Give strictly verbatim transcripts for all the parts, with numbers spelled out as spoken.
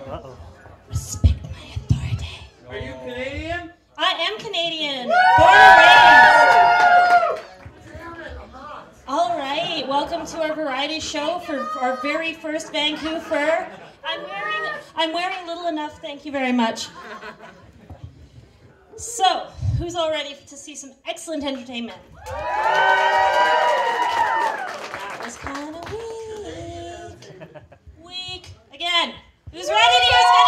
Uh-oh. Respect my authority. Are you Canadian? I am Canadian. Born and raised. Damn it, I'm not. All right, welcome to our variety show for our very first Vancouver. I'm wearing, I'm wearing little enough, thank you very much. So, who's all ready to see some excellent entertainment? That was kind of weak. Weak. Again. Who's ready to hear some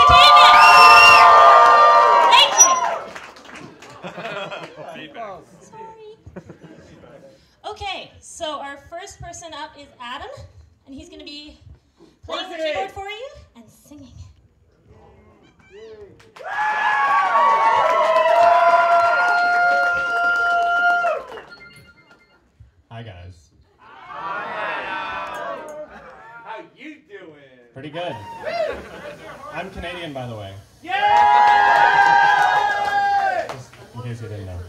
entertainment? Thank you. Sorry. Okay, so our first person up is Adam, and he's going to be playing the keyboard for you and singing. Hi guys. How you doing? Pretty good. I'm Canadian, by the way. Yay! Just in case you didn't know.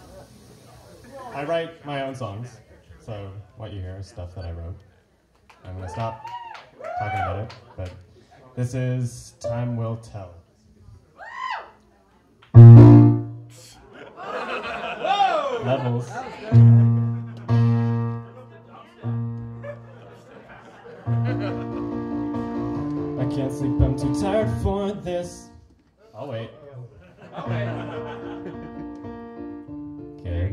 I write my own songs, so what you hear is stuff that I wrote. I'm gonna stop talking about it, but this is Time Will Tell. Whoa! Levels. I can't sleep, I'm too tired for this. I'll wait. Okay. Okay.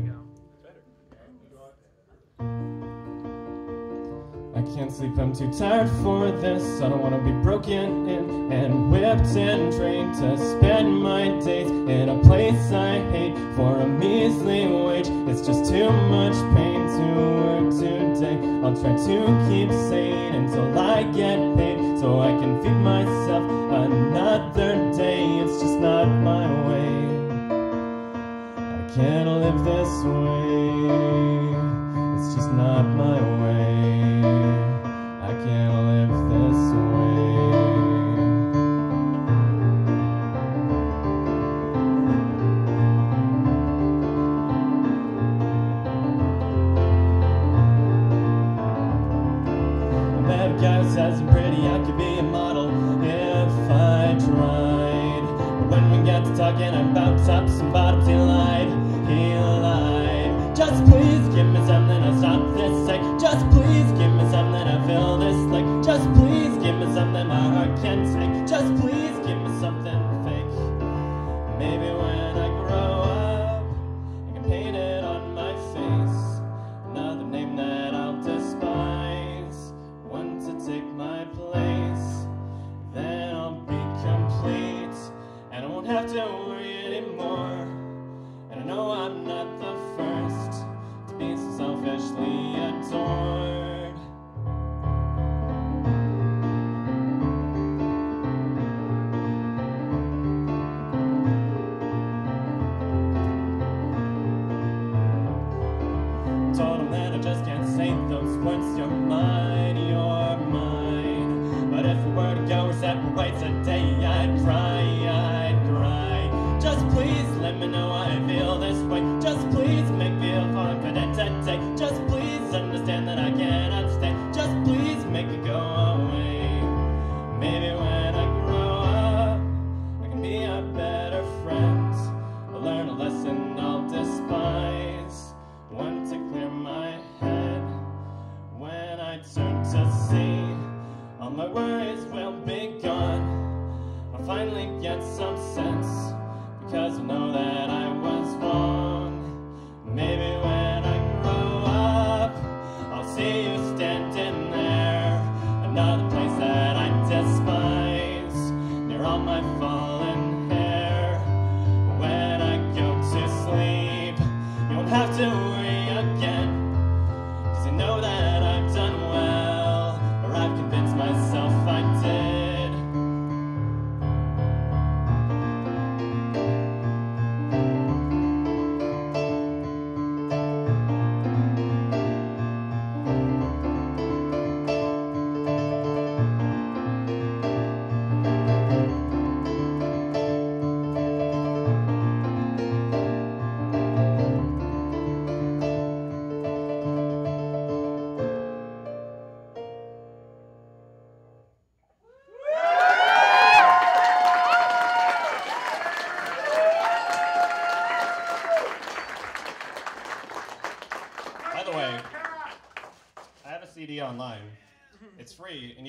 I can't sleep, I'm too tired for this. I don't want to be broken in and whipped and trained to spend my days in a place I hate for a measly wage. It's just too much pain to work today. I'll try to keep sane until I get paid so I can feed myself another day. It's just not my way. I can't live this way. It's just not my way. I can't live this way. I met a guy who says I'm pretty, I could be a model if I tried. But when we got to talking about tops and bottoms, he lied, he lied. Just please give me something to stop this sick. Just please give me something to fill this like. Just please give me something my heart can take. Just please give me something fake. Maybe when I grow up, I can paint it on my face. Another name that I'll despise. One to take my place. Then I'll be complete. And I won't have to worry anymore. And I know I'm not the first to be so selfishly adored. Told him that I just can't say those words. You're mine, you're mine. But if we were to go our separate ways today, I'd cry, I'd cry. Just please let me know how I feel this way. Just please make me feel confident today. Just please understand that I cannot stay. Just please make it go away. Maybe when I grow up, I can be a better friend. I'll learn a lesson I'll despise. One to clear my head. When I turn to see, all my worries will be gone. I'll finally get some sense, because I know that I was wrong. Maybe when I grow up, I'll see you standing there. Another place that I despise, near all my fallen hair. When I go to sleep, you won't have to worry again, cause you know that I've done well, or I've convinced myself I did.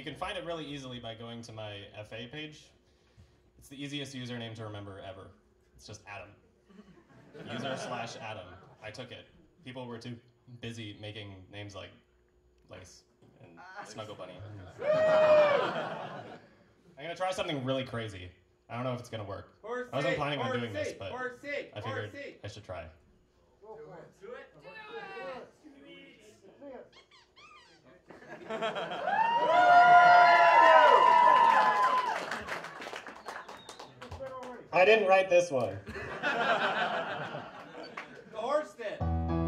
can find it really easily by going to my F A page. It's the easiest username to remember ever. It's just Adam. User slash Adam. I took it. People were too busy making names like Lace and Snuggle Bunny. I'm gonna try something really crazy. I don't know if it's gonna work. Horse I wasn't seat, planning on horse doing this, seat, but horse seat, I figured horse seat. I should try. Do it. Do it. I didn't write this one. The horse did.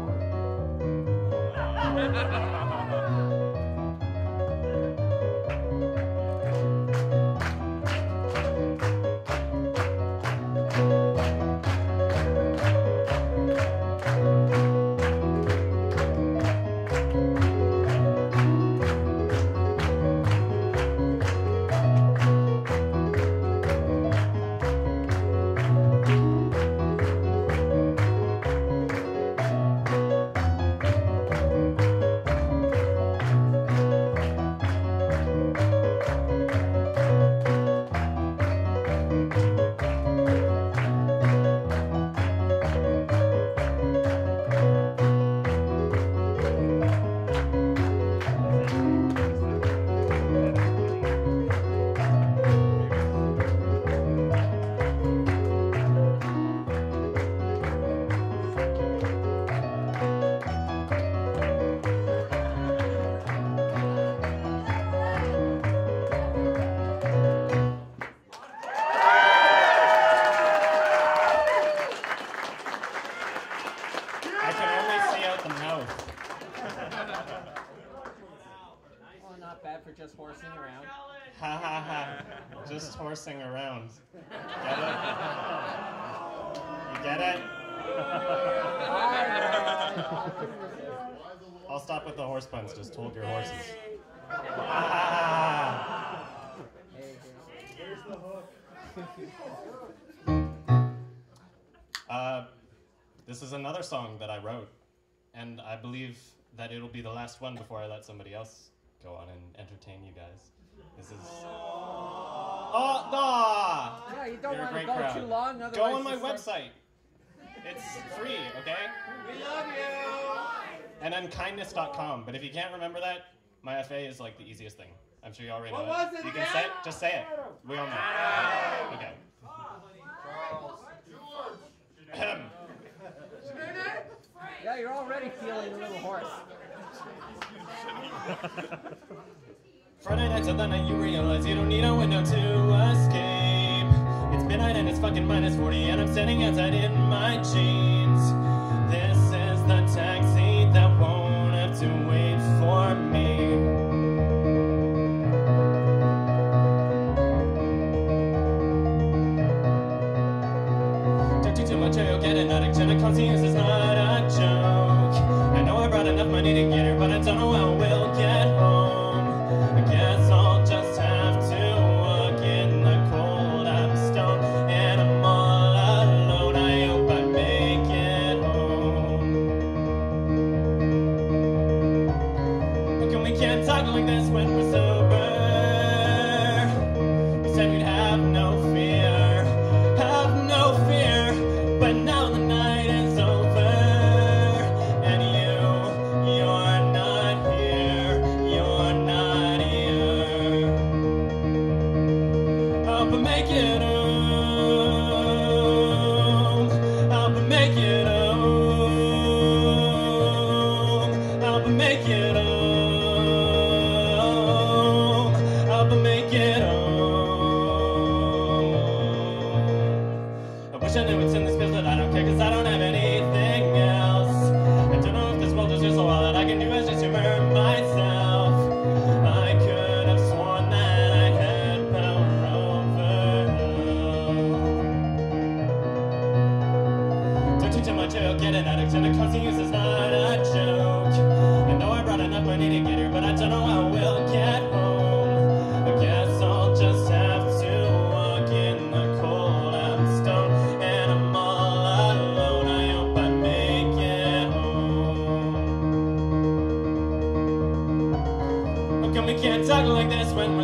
I can only see out the mouth. Well, not bad for just horsing around. Ha ha ha. Just horsing around. Get it? You get it? I'll stop with the horse puns. Just hold your horses. Ha ha ha. Here's the hook. Uh, this is another song that I wrote, and I believe that it'll be the last one before I let somebody else go on and entertain you guys. This is... Oh, no! Yeah, you don't You're a want to great go crowd. too long, Go otherwise on my you start- website. It's free, okay? We love you. And unkindness dot com. But if you can't remember that, my F A is like the easiest thing. I'm sure you already What know was it You can again? say it. Just say it. We all know. Okay. Ahem. Yeah, you're already feeling a little hoarse. Friday nights of the night you realize you don't need a window to escape. It's midnight and it's fucking minus forty and I'm standing outside in my jeans. This is the taxi that won't have to wait for me. Talk too much or you'll get an addict and a concierge is not a joke. I know I brought enough money to get here, but I don't know how we'll get home. I guess I'll just have to walk in the cold. I'm stoned and I'm all alone. I hope I make it home. How come we can't talk like this when we're sober? We said we'd have no fear, have no fear, but now the night is over, and you, you're not here, you're not here. Help me make it home, help me make it home, help me make it home, help me make it home. I wish I knew what's in this pills, but I don't care, cause I don't have anything else. I don't know if this world is just so all that I can do is just humor myself. I could have sworn that I had power over love. Don't you tell my jail, get an addict, and a constant use is not a joke. I know I brought enough money to get here, but I don't know how we'll get home. I guess I'll just have to walk in the cold. I'm stoned and I'm all alone. I hope I make it home. How come we can't talk like this when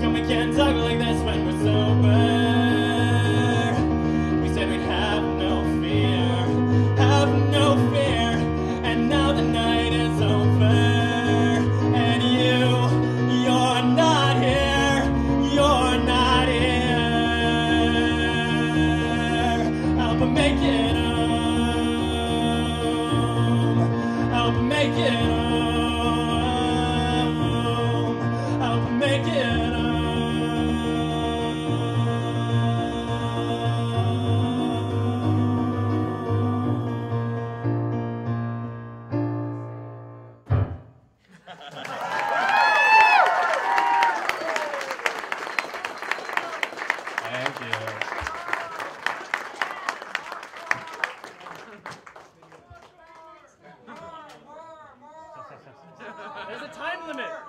and we can't talk like this when we're sober.